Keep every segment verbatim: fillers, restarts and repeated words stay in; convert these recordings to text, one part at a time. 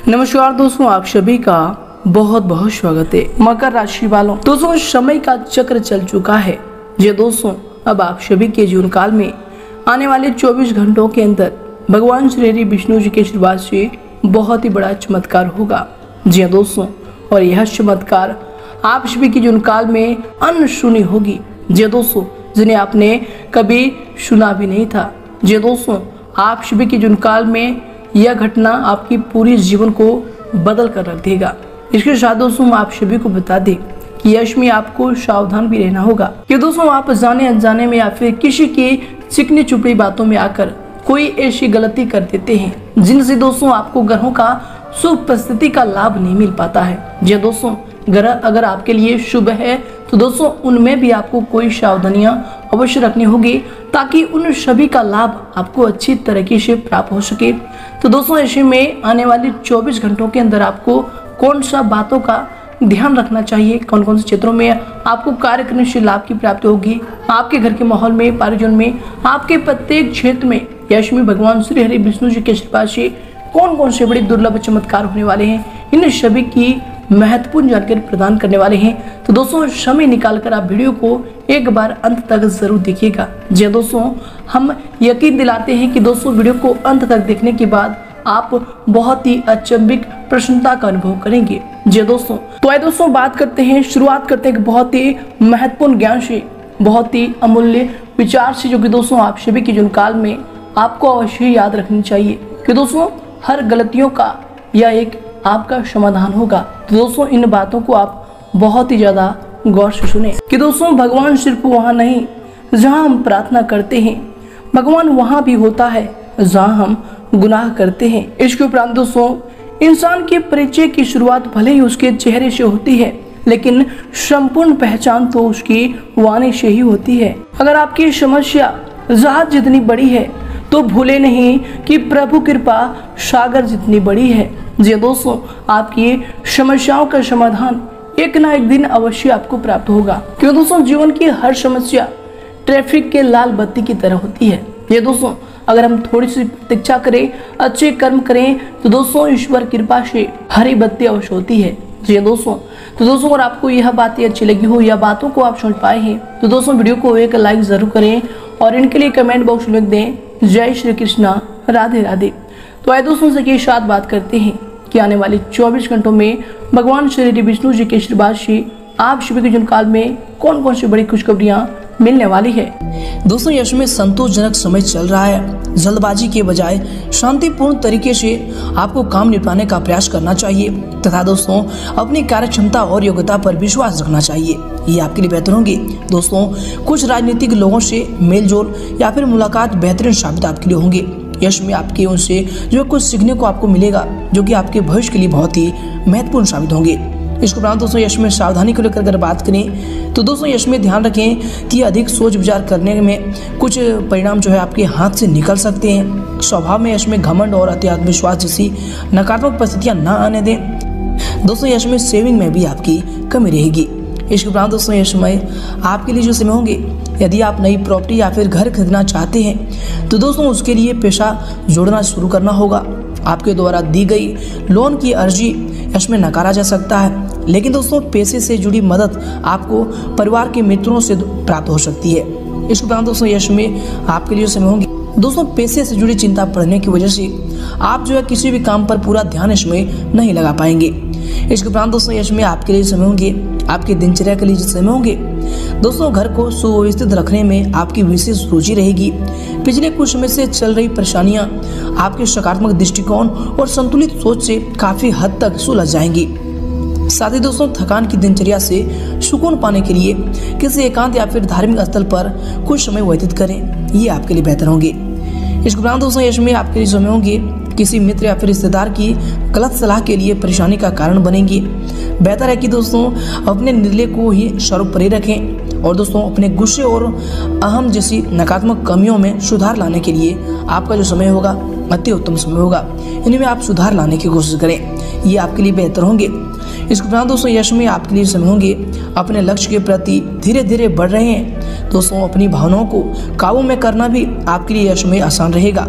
नमस्कार दोस्तों, आप सभी का बहुत बहुत स्वागत है। मकर राशि वालों, दोस्तों समय का चक्र चल चुका है। ये दोस्तों अब आप सभी के जीवन काल में आने वाले चौबीस घंटों के अंदर भगवान श्री हरि विष्णु जी के आशीर्वाद से बहुत ही बड़ा चमत्कार होगा। जी हाँ दोस्तों, और यह चमत्कार आप सभी के जीवन काल में अनसुनी होगी। जी दोस्तों, जिन्हें आपने कभी सुना भी नहीं था। जी दोस्तों, आप सभी के जीवन काल में यह घटना आपकी पूरी जीवन को बदल कर रख देगा। इसके साथ दोस्तों आप सभी को बता दें कि यश में आपको सावधान भी रहना होगा कि दोस्तों आप जाने अनजाने में या फिर किसी की चिकनी चुपड़ी बातों में आकर कोई ऐसी गलती कर देते हैं जिनसे दोस्तों आपको ग्रहों का शुभ परिस्थिति का लाभ नहीं मिल पाता है। जी दोस्तों, ग्रह अगर आपके लिए शुभ है तो दोस्तों उनमें भी आपको कोई सावधानियां अवश्य रखनी होगी ताकि उन सभी का लाभ आपको अच्छी तरीके से प्राप्त हो सके। तो दोस्तों ऐसे में आने वाले चौबीस घंटों के अंदर आपको कौन सा बातों का ध्यान रखना चाहिए, कौन कौन से क्षेत्रों में आपको कार्य करने से लाभ की प्राप्ति होगी, आपके घर के माहौल में, परिजन में, आपके प्रत्येक क्षेत्र में यश में भगवान श्री हरि विष्णु जी के आशीर्वाद से कौन कौन से बड़े दुर्लभ चमत्कार होने वाले हैं, इन सभी की महत्वपूर्ण जानकारी प्रदान करने वाले हैं। तो दोस्तों समय निकालकर आप वीडियो को एक बार अंत तक जरूर देखिएगा। जी दोस्तों, हम यकीन दिलाते हैं कि दोस्तों वीडियो को अंत तक देखने के बाद आप बहुत ही अचंभित प्रसन्नता का अनुभव करेंगे। जी दोस्तों, तो आइए दोस्तों बात करते हैं, शुरुआत करते हैं बहुत ही महत्वपूर्ण ज्ञान से, बहुत ही अमूल्य विचार से, जो कि दोस्तों आप सभी के जीवन काल में आपको अवश्य याद रखनी चाहिए कि दोस्तों हर गलतियों का यह एक आपका समाधान होगा। तो दोस्तों इन बातों को आप बहुत ही ज्यादा गौर से सुने कि दोस्तों भगवान सिर्फ वहाँ नहीं जहाँ हम प्रार्थना करते हैं, भगवान वहाँ भी होता है जहाँ हम गुनाह करते हैं। इसके उपरांत दोस्तों इंसान के परिचय की शुरुआत भले ही उसके चेहरे से होती है, लेकिन संपूर्ण पहचान तो उसकी वाणी से ही होती है। अगर आपकी समस्या जहाज जितनी बड़ी है तो भूले नहीं कि प्रभु कृपा सागर जितनी बड़ी है। जी दोस्तों, आपकी समस्याओं का समाधान एक ना एक दिन अवश्य आपको प्राप्त होगा, क्योंकि दोस्तों जीवन की हर समस्या ट्रैफिक के लाल बत्ती की तरह होती है। ये दोस्तों अगर हम थोड़ी सी प्रतीक्षा करें, अच्छे कर्म करें तो दोस्तों ईश्वर कृपा से हरी बत्ती अवश्य होती है। जी दोस्तों, तो दोस्तों अगर आपको यह बातें अच्छी लगी हो या बातों को आप समझ पाए हैं तो दोस्तों वीडियो को एक लाइक जरूर करें और इनके लिए कमेंट बॉक्स में लिख दें जय श्री कृष्णा, राधे राधे। तो आइए दोस्तों से के साथ बात करते हैं कि आने वाले चौबीस घंटों में भगवान श्री हरि विष्णु जी के आशीर्वाद से आप सभी के जीवन काल में कौन कौन सी बड़ी खुशखबरियां मिलने वाली है। दोस्तों यश में संतोषजनक समय चल रहा है। जल्दबाजी के बजाय शांतिपूर्ण तरीके से आपको काम निपटाने का प्रयास करना चाहिए तथा दोस्तों अपनी कार्य क्षमता और योग्यता पर विश्वास रखना चाहिए, ये आपके लिए बेहतर होंगे। दोस्तों कुछ राजनीतिक लोगों से मेलजोल या फिर मुलाकात बेहतरीन साबित आपके लिए होंगे। यश में आपके उनसे जो कुछ सीखने को आपको मिलेगा जो कि आपके भविष्य के लिए बहुत ही महत्वपूर्ण साबित होंगे। इसके उपरांत दोस्तों यश में सावधानी को लेकर अगर बात करें तो दोस्तों यश में ध्यान रखें कि अधिक सोच विचार करने में कुछ परिणाम जो है आपके हाथ से निकल सकते हैं। स्वभाव में यश में घमंड और अति आत्मविश्वास जैसी नकारात्मक परिस्थितियां न आने दें। दोस्तों यश में सेविंग में भी आपकी कमी रहेगी। इसके उपरांत दोस्तों यश में आपके लिए जो समय होंगे, यदि आप नई प्रॉपर्टी या फिर घर खरीदना चाहते हैं तो दोस्तों उसके लिए पैसा जोड़ना शुरू करना होगा। आपके द्वारा दी गई लोन की अर्जी यश में नकारा जा सकता है, लेकिन दोस्तों पैसे से जुड़ी मदद आपको परिवार के मित्रों से प्राप्त हो सकती है। इसके उपरांत दोस्तों यश में आपके लिए समय होंगे, दोस्तों पैसे से जुड़ी चिंता बढ़ने की वजह से आप जो है किसी भी काम पर पूरा ध्यान इसमें नहीं लगा पाएंगे। इसके उपरांत दोस्तों यश में आपके लिए समय होंगे, आपकी दिनचर्या के लिए समय होंगे। दोस्तों घर को सुव्यवस्थित रखने में आपकी विशेष रुचि रहेगी। पिछले कुछ समय से चल रही परेशानियां आपके सकारात्मक दृष्टिकोण और संतुलित सोच से काफी हद तक सुलझ जाएंगी। साथ ही दोस्तों थकान की दिनचर्या से सुकून पाने के लिए किसी एकांत या फिर धार्मिक स्थल पर कुछ समय व्यतीत करें, ये आपके लिए बेहतर होंगे। इसके उपरांत दोस्तों यश में आपके लिए समय होंगे किसी मित्र या फिर रिश्तेदार की गलत सलाह के लिए परेशानी का कारण बनेंगी। बेहतर है कि दोस्तों अपने निर्णय को ही सर्वोपरि रखें और दोस्तों अपने गुस्से और अहम जैसी नकारात्मक कमियों में सुधार लाने के लिए आपका जो समय होगा अति उत्तम समय होगा। इनमें आप सुधार लाने की कोशिश करें, ये आपके लिए बेहतर होंगे। इसके उपरांत दोस्तों यश में आपके लिए समय होंगे अपने लक्ष्य के प्रति धीरे धीरे बढ़ रहे हैं। दोस्तों अपनी भावनाओं को काबू में करना भी आपके लिए यश में आसान रहेगा।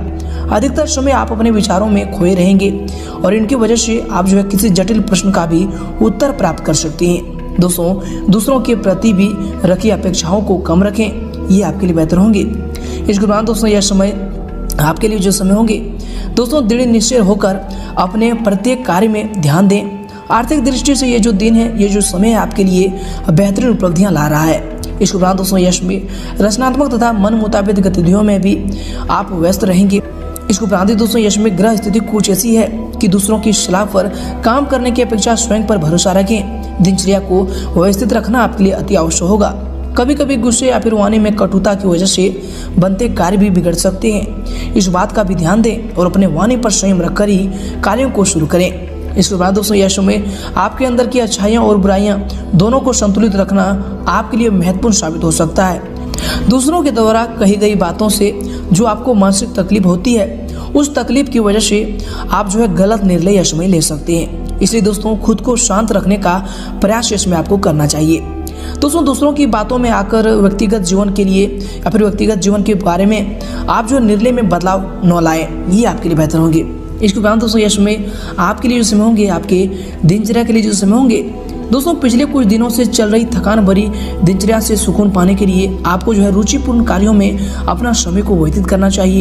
अधिकतर समय आप अपने विचारों में खोए रहेंगे और इनकी वजह से आप जो है किसी जटिल प्रश्न का भी उत्तर प्राप्त कर सकते हैं। दोस्तों, दूसरों के प्रति भी रखी अपेक्षाओं को कम रखें, ये आपके लिए बेहतर होंगे। इसके दौरान दोस्तों यह समय आपके लिए जो समय होंगे दोस्तों, दृढ़ निश्चय होकर अपने प्रत्येक कार्य में ध्यान दें। आर्थिक दृष्टि से ये जो दिन है, ये जो समय है आपके लिए बेहतरीन उपलब्धियां ला रहा है। इसके उपरांत दोस्तों यश में रचनात्मक तथा मन मुताबिक गतिविधियों में भी आप व्यस्त रहेंगे। इसके उपरांत दोस्तों यश में ग्रह स्थिति कुछ ऐसी है कि दूसरों की सलाह पर काम करने की अपेक्षा स्वयं पर भरोसा रखें। दिनचर्या को व्यवस्थित रखना आपके लिए अति आवश्यक होगा। कभी कभी गुस्से या फिर वाणी में कटुता की वजह से बनते कार्य भी बिगड़ सकते हैं। इस बात का भी ध्यान दें और अपने वाणी पर संयम रखकर ही कार्यों को शुरू करें। इसके बाद दोस्तों यश में आपके अंदर की अच्छाइयाँ और बुराइयाँ दोनों को संतुलित रखना आपके लिए महत्वपूर्ण साबित हो सकता है। दूसरों के द्वारा कही गई बातों से जो आपको मानसिक तकलीफ होती है, उस तकलीफ की वजह से आप जो है गलत निर्णय यश में ले सकते हैं। इसलिए दोस्तों खुद को शांत रखने का प्रयास यश में आपको करना चाहिए। दोस्तों, दूसरों की बातों में आकर व्यक्तिगत जीवन के लिए या फिर व्यक्तिगत जीवन के बारे में आप जो निर्णय में बदलाव न लाएं, ये आपके लिए बेहतर होंगे। इसके उपरांत दोस्तों यश में आपके लिए जो समय होंगे, आपके दिनचर्या के लिए जो समय होंगे दोस्तों, पिछले कुछ दिनों से चल रही थकान भरी दिनचर्या से सुकून पाने के लिए आपको जो है रुचिपूर्ण कार्यों में अपना समय को व्यतीत करना चाहिए।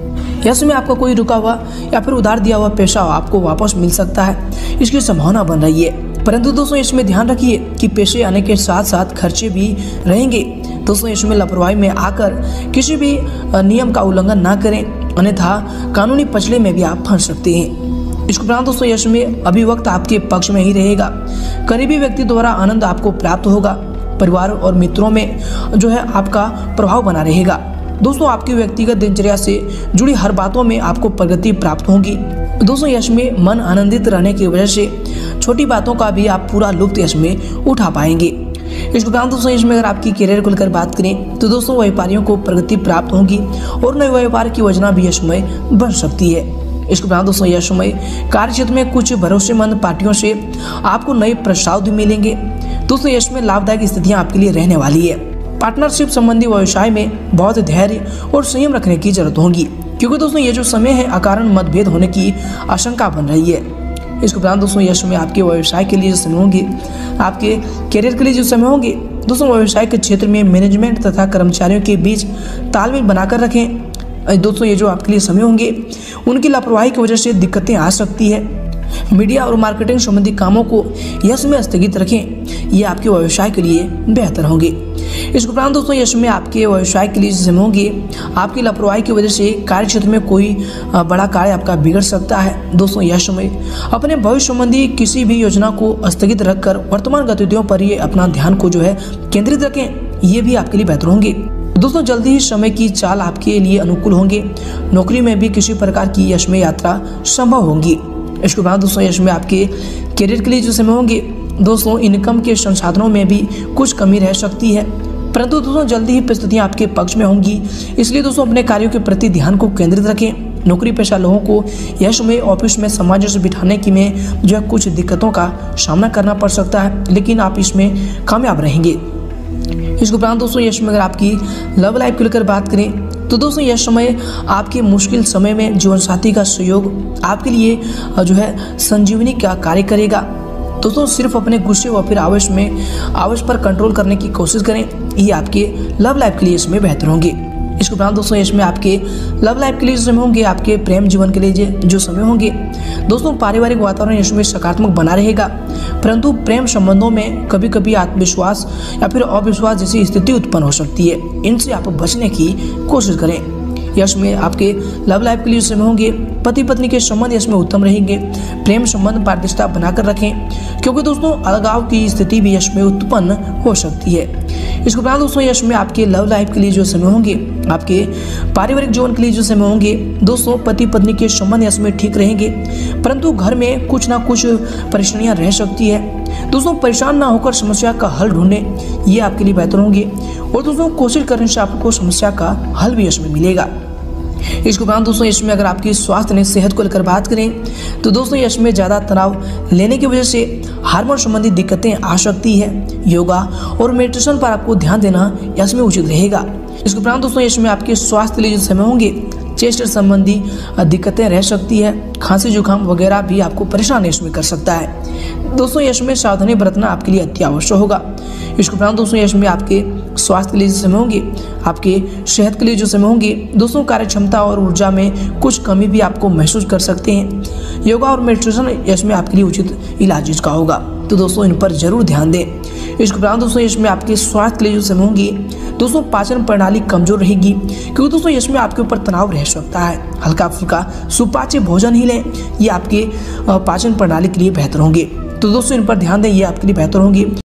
यश में आपका कोई रुका हुआ या फिर उधार दिया हुआ पैसा आपको वापस मिल सकता है, इसकी संभावना बन रही है। परंतु दोस्तों इसमें ध्यान रखिए कि पैसे आने के साथ साथ खर्चे भी रहेंगे। दोस्तों इसमें लापरवाही में आकर किसी भी नियम का उल्लंघन ना करें, अन्यथा कानूनी पचड़े में भी आप फंस सकते हैं। इसके उपरांत दोस्तों यश में अभी वक्त आपके पक्ष में ही रहेगा। करीबी व्यक्ति द्वारा आनंद आपको प्राप्त होगा। परिवार और मित्रों में जो है आपका प्रभाव बना रहेगा। दोस्तों आपकी व्यक्तिगत दिनचर्या से जुड़ी हर बातों में आपको प्रगति प्राप्त होगी। दोस्तों यश में मन आनंदित रहने की वजह से छोटी बातों का भी आप पूरा लुत्फ यश में उठा पाएंगे। इसके उपरांत दोस्तों इसमें अगर आपकी करियर को लेकर बात करें तो दोस्तों व्यापारियों को प्रगति प्राप्त होगी और नए व्यापार की योजना भी यशमय बन सकती है। इसके उपरांत दोस्तों यशमय कार्य क्षेत्र में कुछ भरोसेमंद पार्टियों से आपको नए प्रस्ताव भी मिलेंगे। दोस्तों यश में लाभदायक स्थितियां आपके लिए रहने वाली है। पार्टनरशिप संबंधी व्यवसाय में बहुत धैर्य और संयम रखने की जरूरत होगी, क्योंकि दोस्तों ये जो समय है अकारण मतभेद होने की आशंका बन रही है। इसके उपरांत दोस्तों यश में आपके व्यवसाय के लिए जो समय होंगे, आपके करियर के लिए जो समय होंगे दोस्तों, व्यवसाय के क्षेत्र में मैनेजमेंट तथा कर्मचारियों के बीच तालमेल बनाकर रखें। दोस्तों ये जो आपके लिए समय होंगे उनकी लापरवाही की वजह से दिक्कतें आ सकती है। मीडिया और मार्केटिंग संबंधी कामों को यश में स्थगित रखें, ये आपके व्यवसाय के लिए बेहतर होंगे। इसके उपरांत दोस्तों यश में आपके व्यवसाय के लिए समय होंगे, आपकी लापरवाही की वजह से कार्य क्षेत्र में कोई बड़ा कार्य आपका बिगड़ सकता है। दोस्तों यश में अपने भविष्य संबंधी किसी भी योजना को स्थगित रखकर वर्तमान गतिविधियों पर ही अपना ध्यान को जो है केंद्रित रखें, ये भी आपके लिए बेहतर होंगे। दोस्तों जल्दी ही समय की चाल आपके लिए अनुकूल होंगे। नौकरी में भी किसी प्रकार की यश में यात्रा संभव होगी। इसके बाद दोस्तों यश में आपके करियर के लिए जो समय होंगे दोस्तों, इनकम के संसाधनों में भी कुछ कमी रह सकती है, परंतु दोस्तों जल्दी ही परिस्थितियां आपके पक्ष में होंगी। इसलिए दोस्तों अपने कार्यों के प्रति ध्यान को केंद्रित रखें। नौकरी पेशा लोगों को यश में ऑफिस में सामंजस्य बिठाने की में जो है कुछ दिक्कतों का सामना करना पड़ सकता है, लेकिन आप इसमें कामयाब रहेंगे। इसके उपरांत दोस्तों यश में अगर आपकी लव लाइफ को लेकर बात करें तो दोस्तों यह समय आपके मुश्किल समय में जीवन साथी का सहयोग आपके लिए जो है संजीवनी का कार्य करेगा। दोस्तों सिर्फ अपने गुस्से व फिर आवेश में आवेश पर कंट्रोल करने की कोशिश करें, ये आपके लव लाइफ के लिए इसमें बेहतर होंगे। इसके उपरांत दोस्तों इसमें आपके लव लाइफ के लिए जो समय होंगे, आपके प्रेम जीवन के लिए जो समय होंगे दोस्तों, पारिवारिक वातावरण इसमें सकारात्मक बना रहेगा, परंतु प्रेम संबंधों में कभी कभी आत्मविश्वास या फिर अविश्वास जैसी स्थिति उत्पन्न हो सकती है। इनसे आप बचने की कोशिश करें। यश में आपके लव लाइफ के लिए समय होंगे, पति पत्नी के संबंध इसमें उत्तम रहेंगे। प्रेम संबंध पारदर्शिता बनाकर रखें, क्योंकि दोस्तों अलगाव की स्थिति भी यश में उत्पन्न हो सकती है। इसके उपरांत दोस्तों यश में आपके लव लाइफ के लिए जो समय होंगे, आपके पारिवारिक जीवन के लिए जो समय होंगे दोस्तों, पति पत्नी के संबंध इसमें ठीक रहेंगे, परंतु घर में कुछ ना कुछ परेशानियां रह सकती है। दोस्तों परेशान ना होकर समस्या का हल ढूंढें, ये आपके लिए बेहतर होंगे और दोस्तों कोशिश करने से आपको समस्या का हल भी इसमें मिलेगा। इसके उपरांत दोस्तों इसमें अगर आपकी स्वास्थ्य ने सेहत को लेकर बात करें तो दोस्तों इसमें ज़्यादा तनाव लेने की वजह से हार्मोन संबंधी दिक्कतें आ सकती है। योगा और मेडिटेशन पर आपको ध्यान देना इसमें उचित रहेगा। इसके उपरांत दोस्तों इसमें आपके स्वास्थ्य के लिए जो समय होंगे, चेस्ट संबंधी दिक्कतें रह सकती है। खांसी जुकाम वगैरह भी आपको परेशान इसमें कर सकता है। दोस्तों इसमें सावधानी बरतना आपके लिए अति आवश्यक होगा। इसके उपरांत दोस्तों इसमें आपके स्वास्थ्य के लिए जो समय होंगे, आपके सेहत के लिए जो समय होंगे, दोस्तों कार्य क्षमता और ऊर्जा में कुछ कमी भी आपको महसूस कर सकते हैं। योगा और मेडिटेशन इसमें आपके लिए उचित इलाज इसका होगा, तो दोस्तों इन पर जरूर ध्यान दें। इसके उपरांत दोस्तों इसमें आपके स्वास्थ्य के लिए जो समय होंगे, दोस्तों पाचन प्रणाली कमजोर रहेगी, क्योंकि दोस्तों इसमें आपके ऊपर तनाव रह सकता है। हल्का फुल्का सुपाच्य भोजन ही लें, ये आपके पाचन प्रणाली के लिए बेहतर होंगे। तो दोस्तों इन पर ध्यान दें, ये आपके लिए बेहतर होंगे।